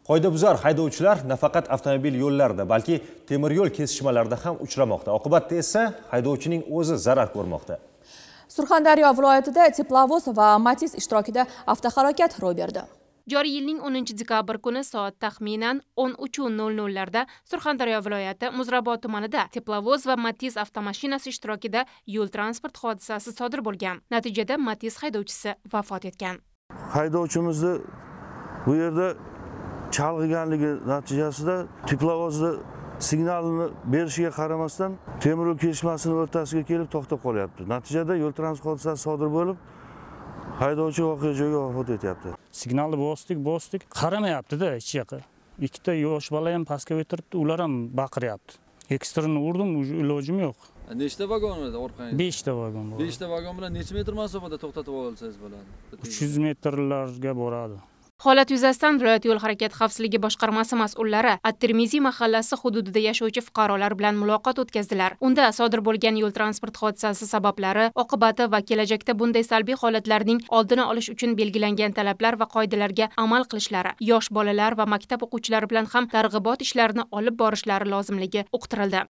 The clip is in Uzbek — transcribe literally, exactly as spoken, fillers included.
Qoidabuzar haydovchilar nafaqat avtomobil yo'llarida, balki temir yo'l kesishmalarida ham uchramoqda. Oqibatda esa haydovchining o'zi zarar ko'rmoqda. Surxondaryo viloyatida teplovoz va Matiz ishtirokida avtohalokat ro'y berdi. Joriy yilning o'ninchi dekabr kuni soat taxminan o'n uch nol nol larda Surxondaryo viloyati Muzrabot tumanida teplovoz va Matiz avtomashinasi ishtirokida yo'l transport hodisasi sodir bo'lgan. Natijada Matiz haydovchisi vafot etgan. Haydovchimizni bu yerda chalg'iganligi natijasida teplovozni signalini berishiga qaramasdan temir yo'l kesishmasining o'rtasiga kelib to'xtab qolyapti. Natijada yo'l transport hodisasi sodir bo'lib, haydovchi voqea joyiga vafot etyapti. Signalni bosdik, bosdik, qaramayapti-da hech yoqqa. Ikkita yosh bola ham pastga o'tiribdi, ular ham baqiryapti. Ekstrini urdim, ilojim yo'q. Nechta vagon edi orqangizda? beshta vagon bor. beshta vagon bilan necha metr masofada to'xtatib olsangiz bo'ladi? uch yuz metrlarga boradi. Holat yuzasidan viloyat yo'l harakati xavfsizligi boshqarmasi mas'ullari At-Tirmiziy mahallasi hududida yashovchi fuqarolar bilan muloqot o'tkazdilar. Unda sodir bo'lgan yo'l transport hodisasi sabablari, oqibati va kelajakda bunday salbiy holatlarning oldini olish uchun belgilangan talablar va qoidalarga amal qilishlari, yosh bolalar va maktab o'quvchilari bilan ham targ'ibot ishlarini olib borishlari lozimligi uqtirildi.